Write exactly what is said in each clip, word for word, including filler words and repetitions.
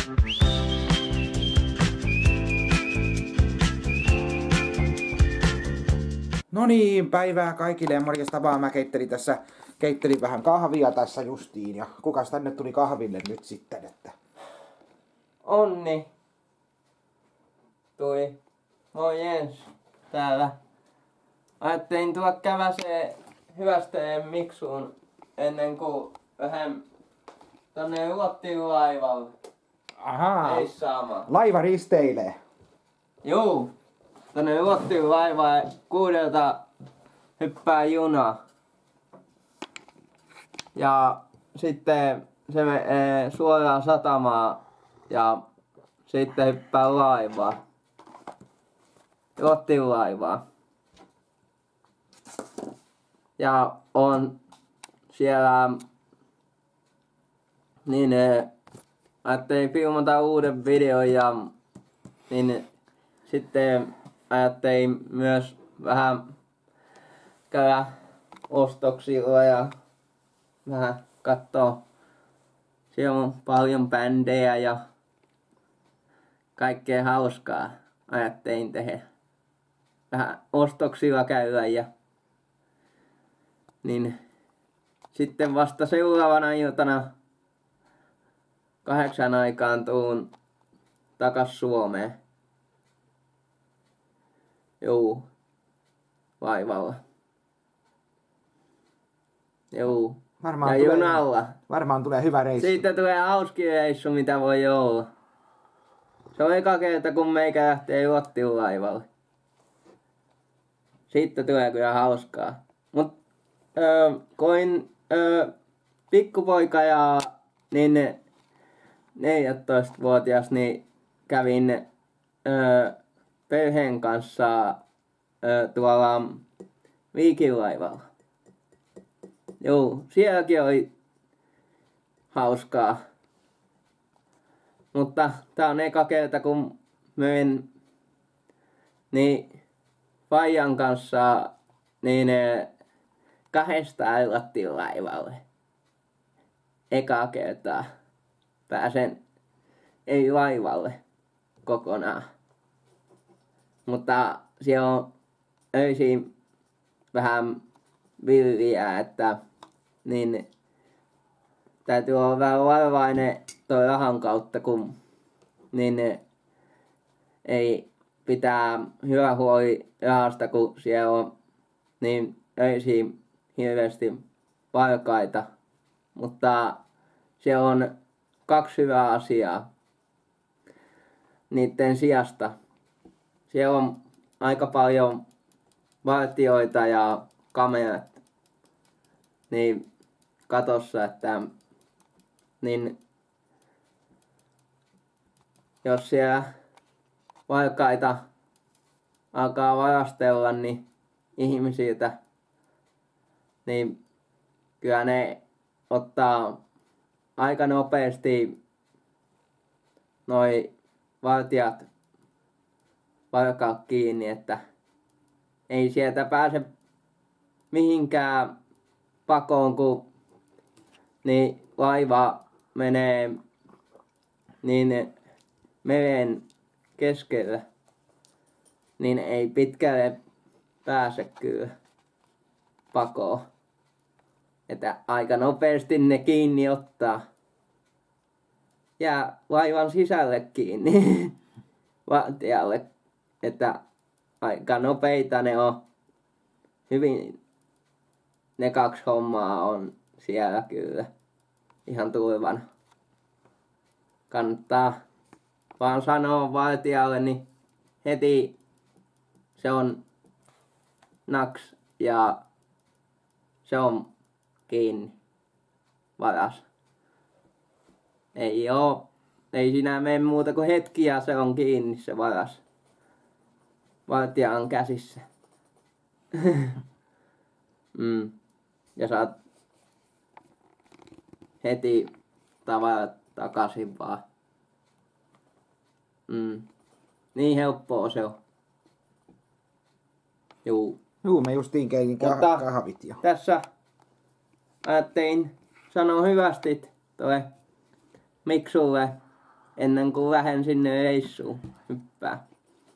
No niin, päivää kaikille ja morjesta vaan. Mä keittelin tässä, keittelin vähän kahvia tässä justiin ja kukas tänne tuli kahville nyt sitten, että... Onni. Tuli. Moi Jens. Täällä. Ajattelin tulla käväsee hyvästeen Miksuun ennen kuin vähän tonne Ruottiin laivalle. Ahaa. Ei sama. Laiva risteilee. Juu. Tonne Ruottiin laivaan kuudelta hyppää juna. Ja sitten se menee suoraan satamaan ja sitten hyppää laivaan. Ruottiin laivaan. Ja on siellä niin ajattelin filmata uuden videon ja niin sitten ajattelin myös vähän käydä ostoksilla ja vähän katsoa. Siellä on paljon bändejä ja kaikkea hauskaa ajattelin tehdä. Vähän ostoksilla käydä ja niin sitten vasta seuraavana iltana kahdeksan aikaan tuun takas Suomeen. Juu. Laivalla. Juu. Varmaan ja tulee, junalla. Varmaan tulee hyvä reissu. Siitä tulee hauski reissu, mitä voi olla. Se on eka kerta, kun meikä lähtee Ruottiin laivalle. Siitä tulee kyllä hauskaa. Mut öö, koin öö, pikkupoika ja niin neljätoistavuotias niin kävin öö, perheen kanssa öö, tuolla Viikinlaivalla. Joo, sielläkin oli hauskaa. Mutta tää on eka kerta kun myin niin Fajan kanssa niin kahdesta aillattiin laivalle. Eka kertaa pääsen ei laivalle kokonaan. Mutta siellä on öisin vähän villiä, että niin täytyy olla vähän varovainen toi rahan kautta, kun niin ei pitää hyvä huoli rahasta, kun siellä on niin öisin hirveästi varkaita. Mutta se on kaksi hyvää asiaa niiden sijasta. Siellä on aika paljon vartijoita ja kamerat niin katossa, että niin jos siellä varkaita alkaa varastella niin ihmisiltä, niin kyllä ne ottaa aika nopeasti noi vartijat varkaat kiinni, että ei sieltä pääse mihinkään pakoon, kun niin laiva menee niin meren keskellä, niin ei pitkälle pääse kyllä pakoon. Että aika nopeasti ne kiinni ottaa. Ja laivan sisälle kiinni vartijalle, että aika nopeita ne on. Hyvin ne kaksi hommaa on siellä kyllä ihan turvana. Kannattaa vaan sanoa vartijalle, niin heti se on naks ja se on kiinni varas. Ei oo, ei siinä mene muuta kuin hetki ja se on kiinni se varas. Vartija on käsissä. mm. Ja saat heti tavarat takaisin vaan. Mm. Niin helppoa se on. Juu. Juu, me justiin keitin kah- kahvit jo. Tässä ajattelin sanoa hyvästit toi Miksulle ennen kuin lähden sinne reissuun hyppää.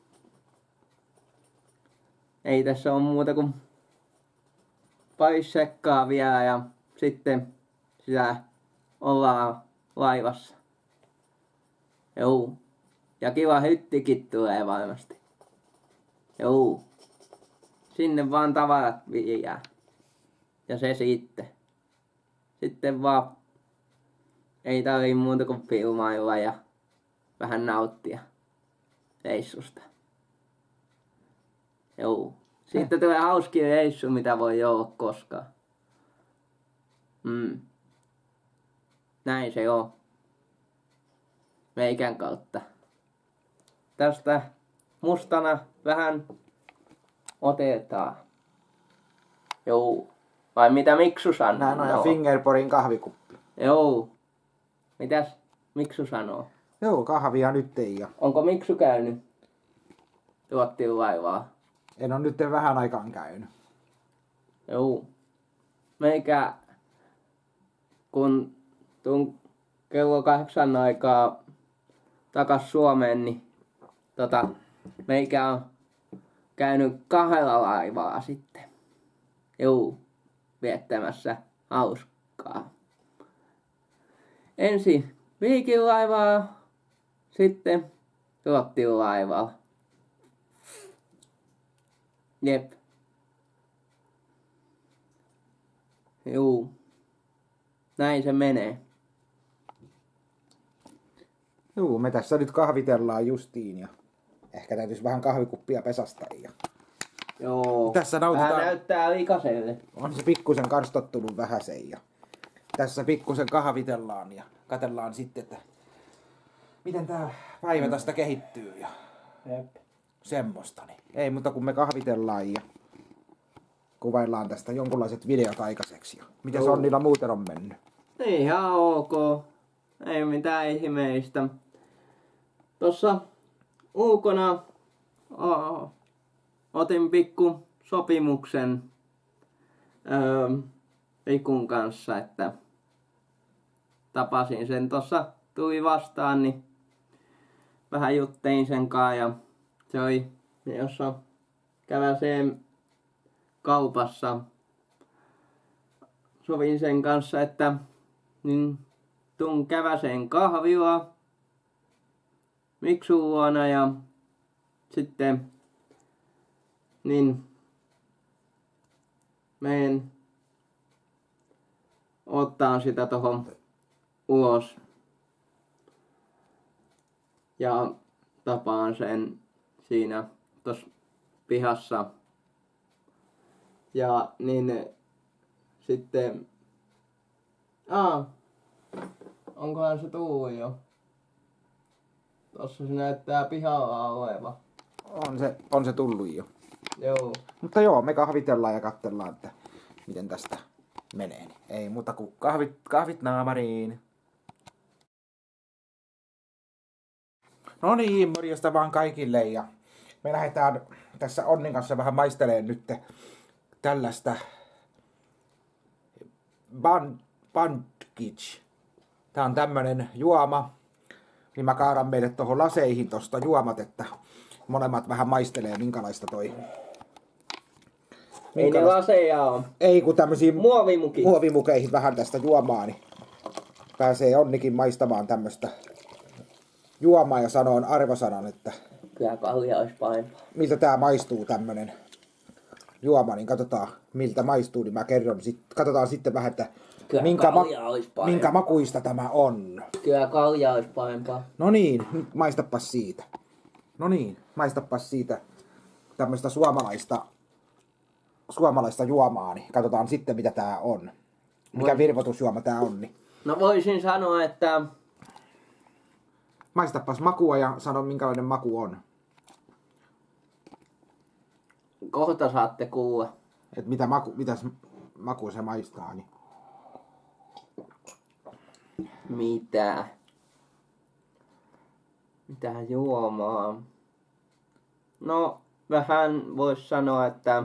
Ei tässä ole muuta kuin pari sekkaa vielä ja sitten sitä ollaan laivassa. Joo. Ja kiva hyttikin tulee varmasti. Joo. Sinne vaan tavarat viedään. Ja se sitten. Sitten vaan ei tarvii muuta kuin filmailla ja vähän nauttia reissusta. Joo. Siitä tulee hauskin reissu, mitä voi olla koskaan. Mm. Näin se on. Meikän kautta. Tästä mustana vähän otetaan. Joo. Vai mitä Miksu sanoo? Näin on ja Fingerporin kahvikuppi. Joo. Mitäs Miksu sanoo? Joo, kahvia nyt ei. Ja Onko Miksu käynyt Ruotsin laivaa? en ole nyt vähän aikaan käynyt. Joo. Meikä kun tuun kello kahdeksan aikaa takas Suomeen, niin tota, meikä on käynyt kahdella laivaa sitten. Joo, viettämässä hauskaa. Ensin Viikin laivaa, sitten Ruotsin laivaa. Jep. Juu. Näin se menee. Joo, me tässä nyt kahvitellaan justiin ja ehkä täytyisi vähän kahvikuppia pesasta. Ja Joo. tässä nautitaan. Vähän näyttää likaselle. On se pikkusen karstottunut vähäsen ja tässä pikkusen kahvitellaan ja katsellaan sitten, että miten tää päivä tästä kehittyy ja Jep. semmoista. Niin ei muuta kuin me kahvitellaan ja kuvaillaan tästä jonkunlaiset videot aikaiseksi. Ja miten se on niillä muuten on mennyt? Ihan ok. Ei mitään ihmeistä. Tossa ulkona oh, otin pikku sopimuksen öö, Rikun kanssa, että tapasin sen tossa, tuli vastaan, niin vähän juttein sen kanssa ja se oli, jossa käväsee kaupassa. Sovin sen kanssa, että niin tuun käväseen kahvila Miksun luona ja sitten niin menen ottaan sitä tohon ulos ja tapaan sen siinä tossa pihassa ja niin sitten aa onkohan se tullut jo? Tossa se näyttää pihalla oleva. On se, on se tullut jo. Joo. Mutta joo, me kahvitellaan ja katsellaan, että miten tästä menee. Niin ei muuta kuin kahvit, kahvit naamariin. No niin, morjesta vaan kaikille ja me lähdetään tässä Onnin kanssa vähän maisteleen nyt tällaista Band, Bandkic. Tää on tämmönen juoma, niin mä kaadan meille tuohon laseihin tosta juomat, että molemmat vähän maistelee minkälaista toi. Ei ne laseja on. Ei kun tämmösiin Muovimuki. muovimukeihin vähän tästä juomaa, niin pääsee Onnikin maistamaan tämmöstä juomaa ja sanoo arvosanan, että Kyllä kalja olisi parempaa. miltä tää maistuu tämmönen juoma, niin katsotaan miltä maistuu, niin mä kerron, sit, katsotaan sitten vähän, että Kyllä minkä, ma- kalja olisi parempaa. minkä makuista tämä on. Kyllä kalja olisi parempaa. No niin, nyt maistapas siitä. No niin, maistapas siitä tämmöistä suomalaista, suomalaista juomaa, niin katsotaan sitten mitä tää on. Mikä Voi- virvoitusjuoma tää on, niin No voisin sanoa, että maistapas makua ja sano minkälainen maku on. kohta saatte kuulla. Et mitä maku, mitäs maku se maistaa, niin Mitä? Mitä juomaa? No, vähän vois sanoa, että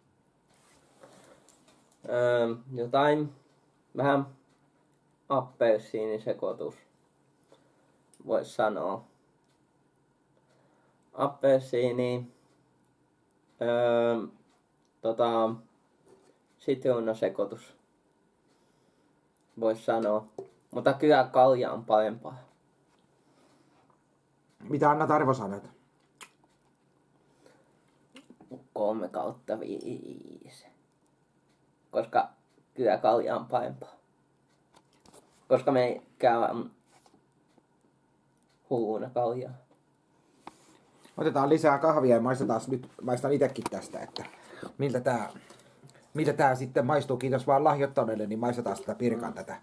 öö, jotain vähän appelsiinisekoitus vois sanoa. Appelsiini, öö, tota, sitruunasekoitus, vois sanoa. Mutta kyllä kalja on parempaa. Mitä annat arvosanat? Kolme kautta viisi. Koska kyllä kalja on parempaa. Koska me käydään hulluna kaljaa. Otetaan lisää kahvia ja maistetaan nyt, maistan itekin tästä, että miltä tää, miltä tää sitten maistuu. Kiitos vaan lahjoittaneille, niin maistetaan sitä Pirkan tätä.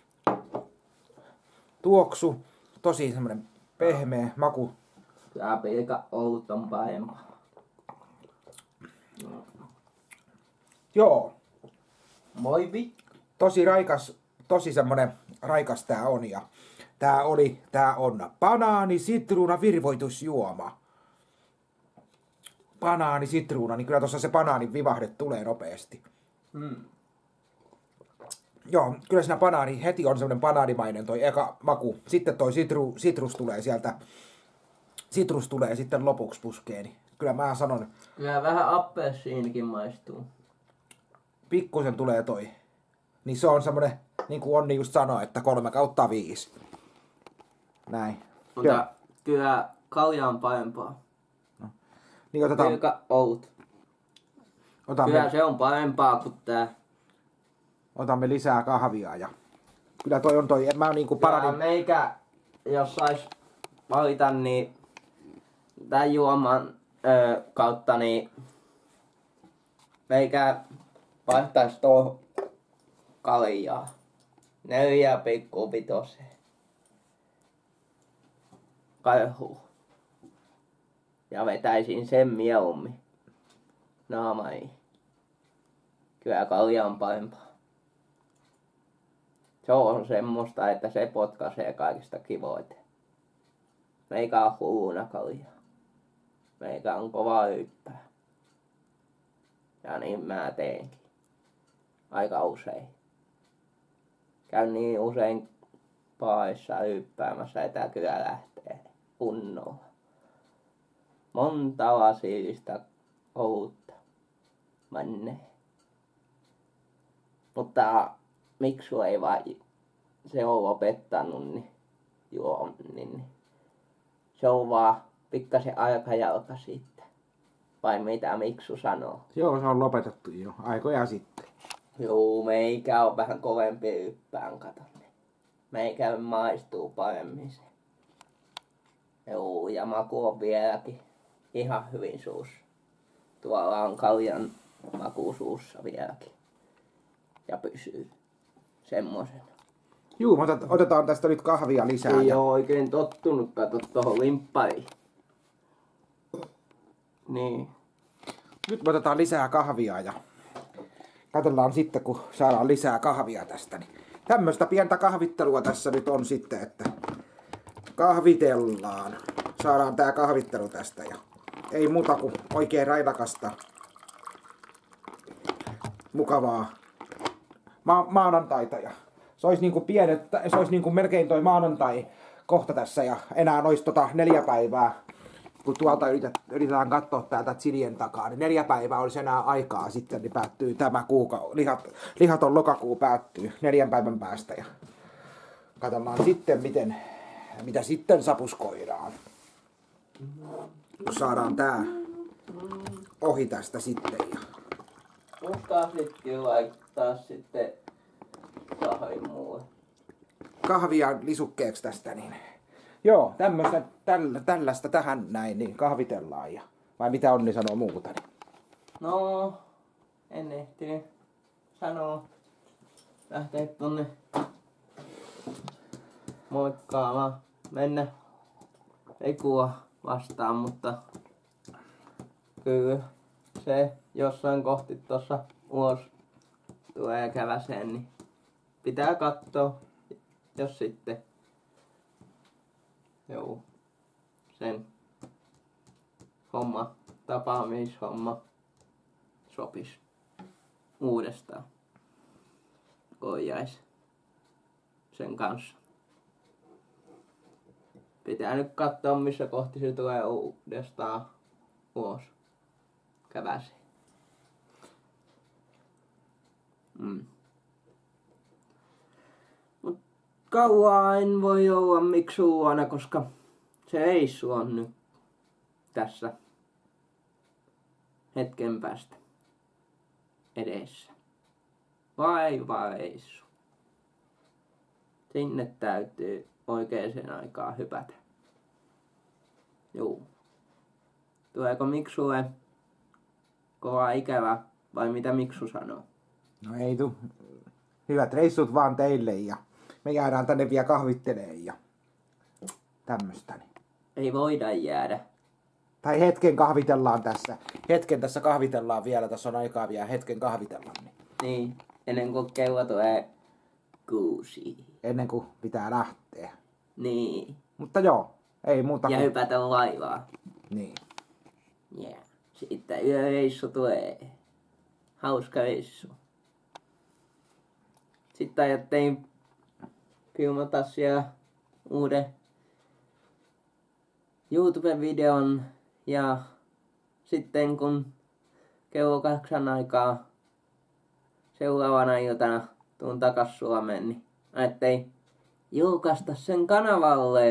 Tuoksu, tosi semmonen pehmeä maku. Tää Pirkan olut on parempaa. Joo, Moi vi. tosi raikas, tosi semmonen raikas tää on ja tää oli, tää on banaani sitruuna virvoitusjuoma. Banaani sitruuna, niin kyllä tossa se banaanin vivahde tulee nopeasti. Hmm. Joo, kyllä siinä banaani, heti on semmonen banaanimainen toi eka maku. Sitten toi sitru, sitrus tulee sieltä, sitrus tulee sitten lopuksi puskeeni. Kyllä mä sanon, Kyllä vähän appelsiinikin maistuu. pikkusen tulee toi. Niin se on semmonen, niin kuin Onni just sanoi, että kolme kautta viisi. Näin. Mutta Joo. kyllä kalja on parempaa. Niin otetaan, Pirkan olut. otamme, Kyllä se on parempaa kuin tää. otamme lisää kahvia ja kyllä toi on toi, en mä niinku Kyllä paranin. meikä, jos sais valita, niin tän juoman ö, kautta, niin meikä vaihtais tuohon kaljaa. Neljä pikku vitoseen. Karhu. Ja vetäisin sen mieluummin naamaihin. Kyllä kalja on parempaa. Se on semmoista, että se potkaisee kaikista kivoiten. Meikä on hulluna kaljaa. Meikä on kova hyppää. Ja niin mä teenkin. Aika usein. Käyn niin usein paissa hyppäämässä, että kyllä lähtee kunnolla. Monta lasillista olutta menee. Mutta Miksu ei vaan se on lopettanut niin juo, niin se on vaan pikkasen aikajalka sitten. Vai mitä Miksu sanoo? Joo, se on lopetettu jo aikoja sitten. Juu, meikä on vähän kovempi yppään, kato. Meikä maistuu paremmin se. Juu, ja maku on vieläkin ihan hyvin suussa. Tuolla on kaljan maku suussa vieläkin. Ja pysyy semmoisena. Juu, me otet- otetaan tästä nyt kahvia lisää. Ei ja oo oikein tottunut, kato tohon limppariin. Niin. Nyt me otetaan lisää kahvia ja katsellaan sitten, kun saadaan lisää kahvia tästä. Niin tämmöistä pientä kahvittelua tässä nyt on sitten, että kahvitellaan. Saadaan tää kahvittelu tästä ja ei muuta kuin oikein raivakasta, mukavaa ma- maanantaita. Ja se olisi niinku pienet, se olisi niinku melkein toi maanantai kohta tässä ja enää olisi tota neljä päivää. Kun tuolta yritet, yritetään katsoa täältä Chilien takaa, niin neljä päivää olisi enää aikaa sitten, niin päättyy tämä kuukausi. Lihat, lihaton lokakuu päättyy neljän päivän päästä ja katsotaan sitten, miten, mitä sitten sapuskoidaan. Kun saadaan tää ohi tästä sitten. Ja Uskalsitkin laittaa sitten sahin mulle. kahvia lisukkeeksi tästä, niin joo, tämmöistä, tällä, tällaista tähän näin, niin kahvitellaan. Ja, vai mitä Onni sanoo muuta? Niin. No, en ehtinyt sanoa. Lähtee tonne moikkaamaan. Mennä Ekua vastaan, mutta kyllä se jossain kohti tuossa ulos tulee käväseen, niin pitää katsoa, jos sitten joo, sen homma, tapaamishomma sopis uudestaan, kun jäis sen kanssa. pitää nyt katsoa missä kohti se tulee uudestaan ulos käväsi. Mm. Mut kauan en voi olla miksuana, koska se reissu on nyt tässä hetken päästä edessä. Vaiva reissu. Sinne täytyy oikeaan aikaan hypätä. Juu. Tuleeko Miksulle kova ikävä vai mitä Miksu sanoo? No ei tu. Hyvät reissut vaan teille ja me jäädään tänne vielä kahvitteleen ja tämmöstä. Ei voida jäädä. Tai hetken kahvitellaan tässä. Hetken tässä kahvitellaan vielä. Tässä on aikaa vielä hetken kahvitella. Niin. Niin, ennen kuin kello tulee kuusi. Ennen kuin pitää lähteä. Niin. Mutta joo, ei muuta Ja kuin... hypätä laivaan. Niin. Yeah. Sitten yöreissu tulee. Hauska reissu. Sitten ajattelin filmata siellä uuden YouTube-videon ja sitten kun kello kahdeksan aikaa seuraavana iltana tuun takas Suomeen, niin ajattelin julkaista sen kanavalle.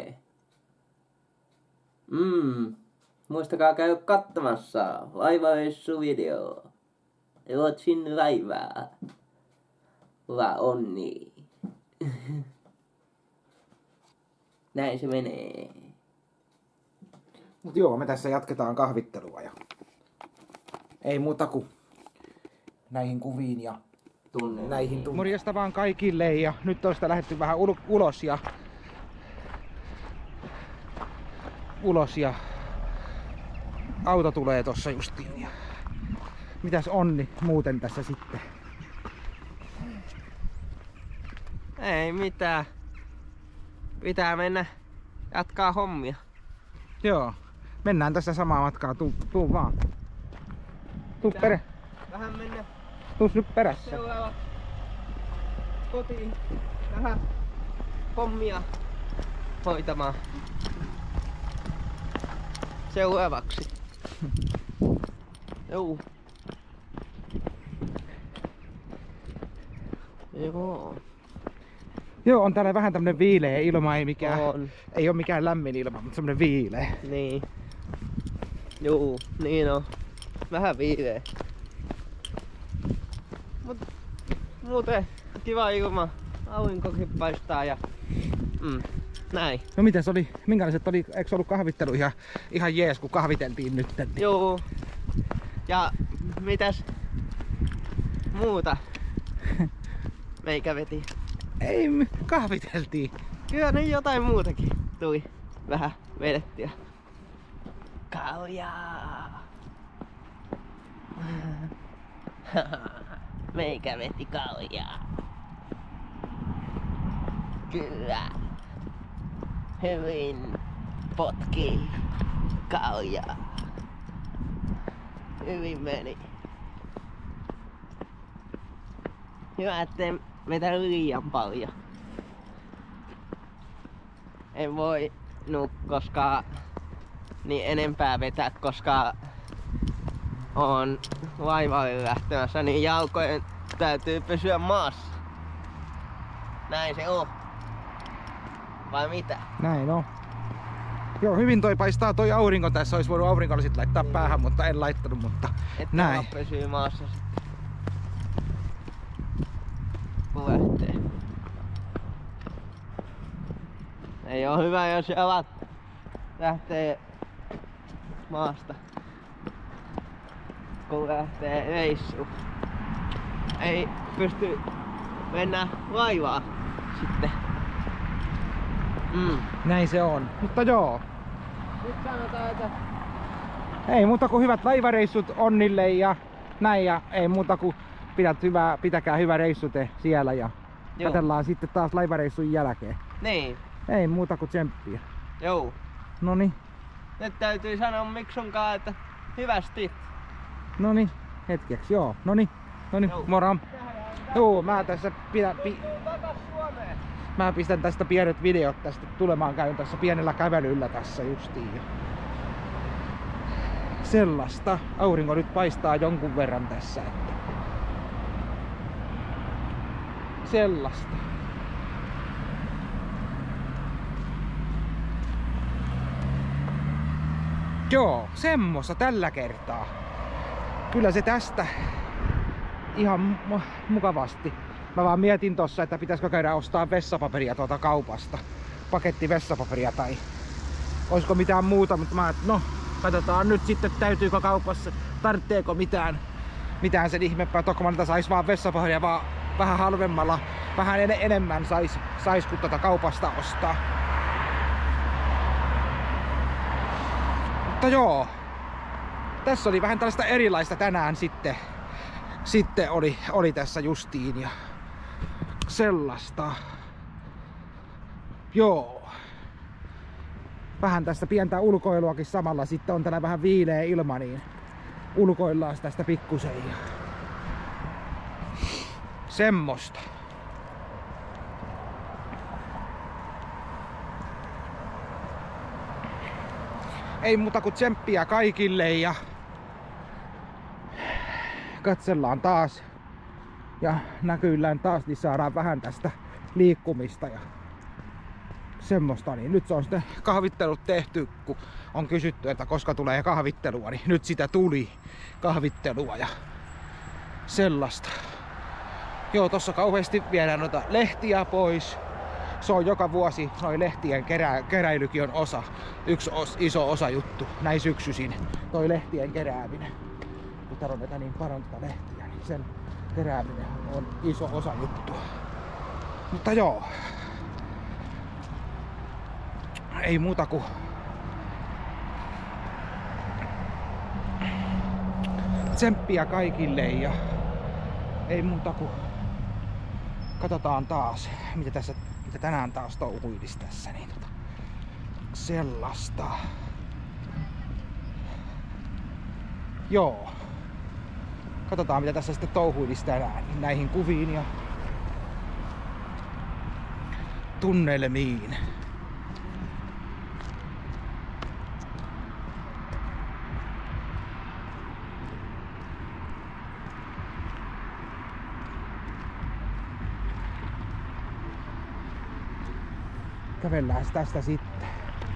Mm. Muistakaa käydä katsomassa laivareissuvideo. Ruotsin laivaa. Hyvä onni. Näin se menee. Mut joo, me tässä jatketaan kahvittelua ja ei muuta kuin näihin kuviin ja Tunne. näihin tunne. Morjesta vaan kaikille ja nyt on sitä lähdetty vähän ul- ulos ja ulos ja auto tulee tossa justiin. Ja mitäs Onni muuten tässä sitten? Ei mitään. Pitää mennä jatkaa hommia. Joo, mennään tässä samaa matkaa, tuu, tuu vaan. Tuu, Pitää perä, Vähän mennä tuu nyt perässä. seuraava kotiin. Vähän hommia hoitamaan. Seuraavaksi. Joo. Joo. Joo, on täällä vähän tämmönen viileä ilma, ei mikään, On. ei oo mikään lämmin ilma, mutta semmonen viileä. Niin. Juu, niin on. Vähän viileä. Mut muuten kiva ilma. Aurinkokin paistaa ja mm, näin. No mitäs oli, minkälaiset oli, eikö ollut kahvittelu ihan, ihan jees, kun kahviteltiin nyt? Joo. Ja mitäs muuta meikä veti? Ei, me kahviteltiin. Kyllä nyt jotain muutakin tuli vähän vedettyä. Kaljaa. Meikä veti kaljaa. Kyllä. Hyvin potki kaljaa. Hyvin meni. Hyvä, ettei vetä liian paljon. En voi nu koska niin enempää vetää, koska on laivalle lähtemässä, niin jalkojen täytyy pysyä maassa. Näin se on. Vai mitä? Näin on. Joo, hyvin toi paistaa toi aurinko tässä. Olisi voinut aurinkolasit laittaa Niin. päähän, mutta en laittanut, mutta Että näin. pysyy maassa sitten. Kun lähtee. Ei oo hyvä, jos jalat lähtee maasta. Kun lähtee reissuun. Ei pysty mennä laivaan sitten. Mm. Näin se on. Mutta joo, Nyt sanotaan, että ei muuta kuin hyvät laivareissut Onnille ja näin. Ja ei muuta kuin pidät hyvää, pitäkää hyvä reissu te siellä ja Joo. katsellaan sitten taas laivareissun jälkeen. niin, Ei muuta kuin tsemppiä. joo. Noniin, Nyt täytyy sanoa Miksunkaan, että hyvästi. noniin, hetkeksi, joo. Noniin, noniin, Joo. moro. Joo, mä tässä pidän... Pi... Takas Suomeen. Mä pistän tästä pienet videot tästä tulemaan, käyn tässä pienellä kävelyllä tässä justiin. Ja sellaista. Aurinko nyt paistaa jonkun verran tässä. Että sellaista. Joo, semmoista tällä kertaa. Kyllä se tästä ihan mukavasti. Mä vaan mietin tossa, että pitäisikö käydä ostaa vessapaperia tuolta kaupasta. Paketti vessapaperia tai olisiko mitään muuta, mutta mä että no, katsotaan nyt sitten täytyykö kaupassa, tarvitseeko mitään, mitään sen ihmeempää. Tokkomalta sais vaan vessapaperia vaan vähän halvemmalla, vähän en enemmän sais, sais kun tätä kaupasta ostaa. Mutta joo, tässä oli vähän tällaista erilaista tänään sitten. Sitten oli, oli tässä justiin ja sellaista. Joo. Vähän tästä pientä ulkoiluakin samalla. Sitten on täällä vähän viileä ilma, niin ulkoillaan tästä pikkusen. Ja semmoista. Ei muuta kuin tsemppiä kaikille ja katsellaan taas ja näkyillään taas, niin saadaan vähän tästä liikkumista ja semmoista. Niin nyt se on sitten kahvittelut tehty, kun on kysytty, että koska tulee kahvittelua, niin nyt sitä tuli kahvittelua ja sellaista. Joo, tossa kauheasti viedään noita lehtiä pois. Se on joka vuosi, noi lehtien kerä, keräilykin on osa, yksi os, iso osa juttu, näin syksyisin, toi lehtien kerääminen. Kun täällä on näitä niin paljon tätä lehtiä, niin sen kerääminen on iso osa juttua. Mutta joo, ei muuta kuin tsemppiä kaikille ja ei muuta kuin katsotaan taas, mitä tässä mitä tänään taas touhuilis tässä, niin tota, sellaista. Joo. Katsotaan mitä tässä sitten touhuilis tänään näihin kuviin ja tunnelmiin. Kävellään tästä sitten.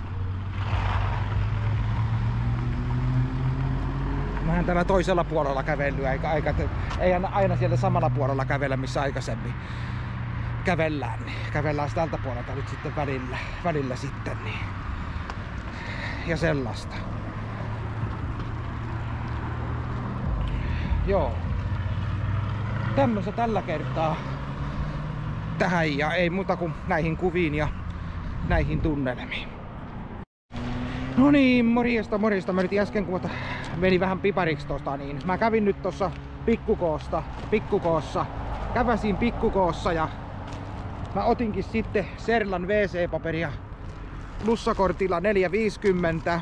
Mähän täällä toisella puolella kävellyt, eikä, eikä ei aina siellä samalla puolella kävellä, missä aikaisemmin kävellään. Niin kävellään tältä puolelta nyt sitten välillä, välillä sitten. Niin. Ja sellaista. Joo. Tämmöistä tällä kertaa tähän ja ei muuta kuin näihin kuviin ja näihin tunnelmiin. No niin, morjesta morjesta. Mä nyt äsken kun meni vähän pipariksi tosta, niin mä kävin nyt tossa pikkukoosta, pikkukoossa. Käväsin pikkukoossa ja mä otinkin sitten Serlan wee see-paperia plussakortilla neljä viisikymmentä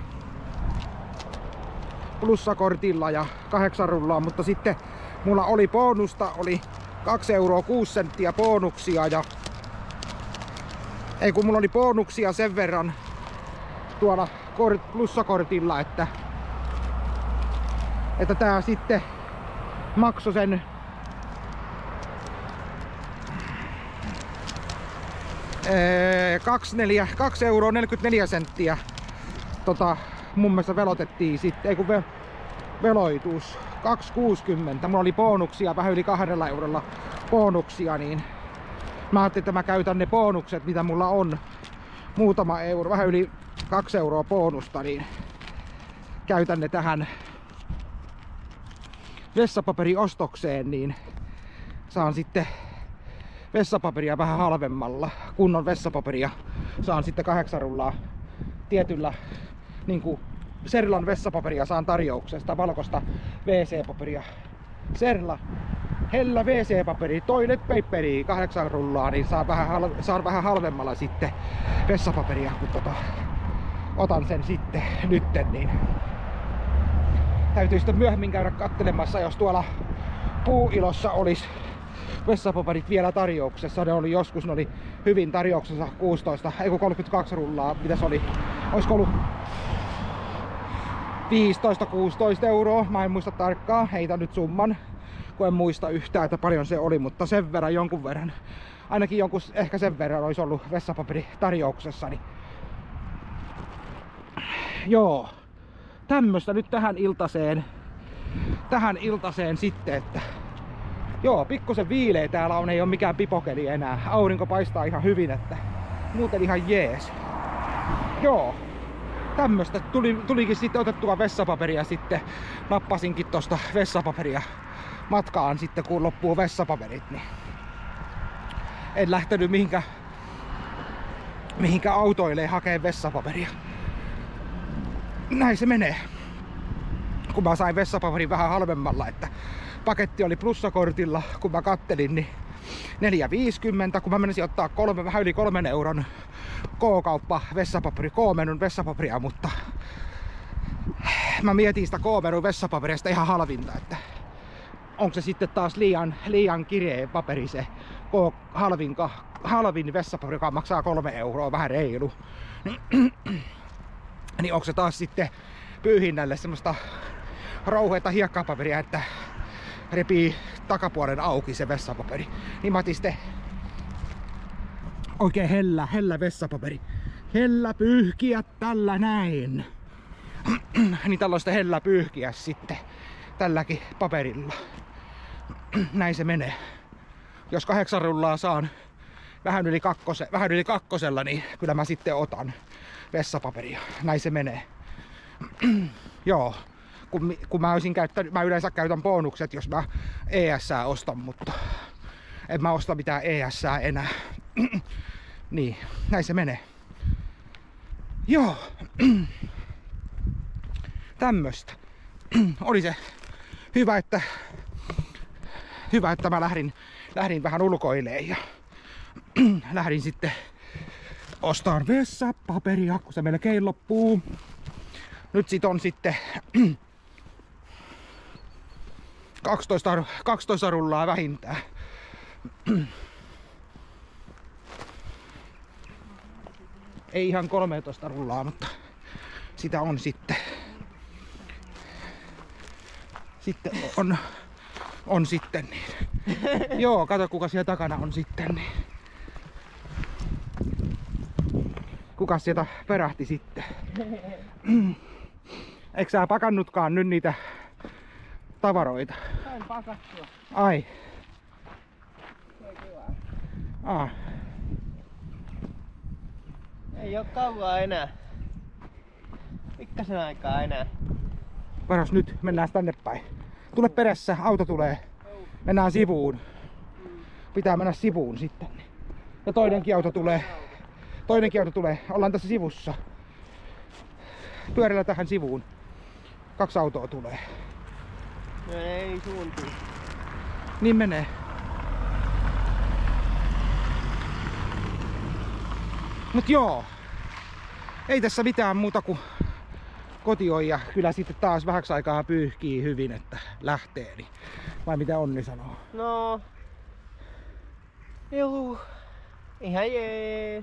plussakortilla ja kahdeksan rullaa, mutta sitten mulla oli bonusta, oli kaksi euroa kuusi senttiä bonuksia ja ei kun mulla oli bonuksia sen verran tuolla kort, plussakortilla, että että tää sitten maksoi sen kaksi euroa neljäkymmentäneljä senttiä tota mun mielestä velotettiin sitten, ei kun ve, veloitus kaksi kuusikymmentä. Mulla oli bonuksia vähän yli kahdella eurolla bonuksia, niin mä ajattelin, että mä käytän ne bonukset mitä mulla on, muutama euro, vähän yli kaksi euroa bonusta, niin käytän ne tähän vessapaperiostokseen, niin saan sitten vessapaperia vähän halvemmalla. Kunnon vessapaperia saan sitten kahdeksan rullaa tietyllä niinku Serlan vessapaperia saan tarjouksesta, valkoista wee see-paperia. Serla, hellä wee see-paperi, toilet paperi, kahdeksan rullaa, niin saan vähän, saan vähän halvemmalla sitten vessapaperia, kun tota, otan sen sitten nytten, niin täytyy sitten myöhemmin käydä kattelemassa, jos tuolla Puuilossa olisi vessapaperit vielä tarjouksessa. Ne oli joskus, ne oli hyvin tarjouksessa kuusitoista, ei kun kolmekymmentäkaksi rullaa, mitä se oli, olisiko ollut viisitoista kuusitoista euroa, mä en muista tarkkaan, heitä nyt summan, kun en muista yhtään, että paljon se oli, mutta sen verran jonkun verran, ainakin jonkun, ehkä sen verran olisi ollut vessapaperi tarjouksessa, niin joo, tämmöstä nyt tähän iltaseen, tähän iltaseen sitten, että joo, pikkusen viileä täällä on, ei ole mikään pipokeli enää, aurinko paistaa ihan hyvin, että muuten ihan jees. Joo. Tämmöstä tuli, tulikin sitten otettua vessapaperia, sitten nappasinkin tosta vessapaperia matkaan sitten kun loppuu vessapaperit, niin en lähtenyt mihinkä, mihinkä autoille hakee vessapaperia. Näin se menee. Kun mä sain vessapaperin vähän halvemmalla, että paketti oli plussakortilla, kun mä kattelin, niin neljä viisikymmentä, kun mä menisin ottaa kolme, vähän yli kolmen euron K-kauppa vessapaperi, K-menun vessapaperia, mutta mä mietin sitä K-menun vessapaperista ihan halvinta, että onko se sitten taas liian, liian kireä paperi se K, halvin, halvin vessapaperi, joka maksaa kolme euroa, vähän reilu. Niin onko se taas sitten pyyhinnälle semmoista rouheita hiekkapaperia, että repii takapuolen auki se vessapaperi. Niin mä otin sitten oikein hellä, hellä vessapaperi. Hellä pyyhkiä tällä näin. Niin tällaista hellä pyyhkiä sitten tälläkin paperilla. Näin se menee. Jos kahdeksan rullaa saan vähän yli, kakkose, vähän yli kakkosella, niin kyllä mä sitten otan vessapaperia. Näin se menee. Joo. Kun, kun mä olisin käyttänyt, mä yleensä käytän bonukset, jos mä E S:ää ostan, mutta en mä osta mitään E S:ää enää. Niin, näin se menee. Joo. Tämmöstä. Oli se hyvä, että hyvä, että mä lähdin, lähdin vähän ulkoilemaan ja lähdin sitten ostaan vessapaperia, kun se melkein loppuu. Nyt sit on sitten kaksitoista, kaksitoista rullaa vähintään. Ei ihan kolmetoista rullaa, mutta sitä on sitten. Sitten on, on sitten niin. Joo, kato kuka siellä takana on sitten niin. Kuka sieltä perähti sitten? Eikö sä pakannutkaan nyt niitä tavaroita? Sain pakattua. Ai. Se on kiva. Ah. Ei oo kauaa enää. Pikkasen aikaa enää. Varas nyt, mennään tänne päin. Tule perässä, auto tulee. Mennään sivuun. Pitää mennä sivuun sitten. Ja toinenkin auto tulee. Toinenkin auto tulee. Ollaan tässä sivussa. Pyörällä tähän sivuun. Kaksi autoa tulee. No ei suuntiin. Niin menee. Mut joo. Ei tässä mitään muuta kuin kotiin ja kyllä sitten taas vähäksi aikaa pyyhkii hyvin, että lähtee. Niin. Vai mitä Onni sanoo? No. Juu. Ihan jees.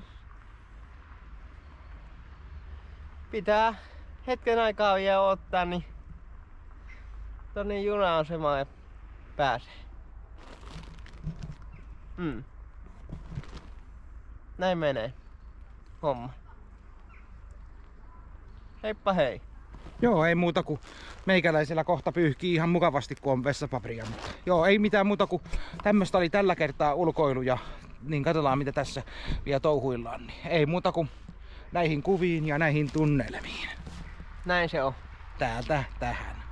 Pitää hetken aikaa vielä ottaa, niin tonne juna-asemaan ja pääsee. Mm. Näin menee homma. Heippa hei. Joo, ei muuta kuin meikäläisellä kohta pyyhkii ihan mukavasti, kun on vessapaperia. Mutta joo, ei mitään muuta kuin tämmöstä oli tällä kertaa ulkoilu ja niin katsotaan mitä tässä vielä touhuillaan. Niin ei muuta kuin näihin kuviin ja näihin tunnelmiin. Näin se on. Täältä tähän.